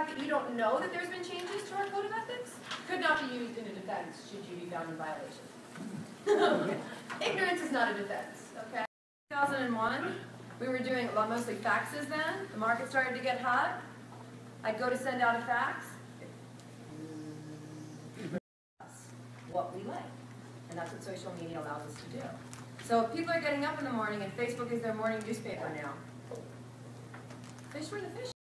fact that you don't know that there's been changes to our code of ethics could not be used in a defense should you be found in violation. Ignorance is not a defense, okay? 2001, we were doing mostly faxes then. The market started to get hot. I'd go to send out a fax. What we like. And that's what social media allows us to do. So if people are getting up in the morning and Facebook is their morning newspaper now, fish where the fish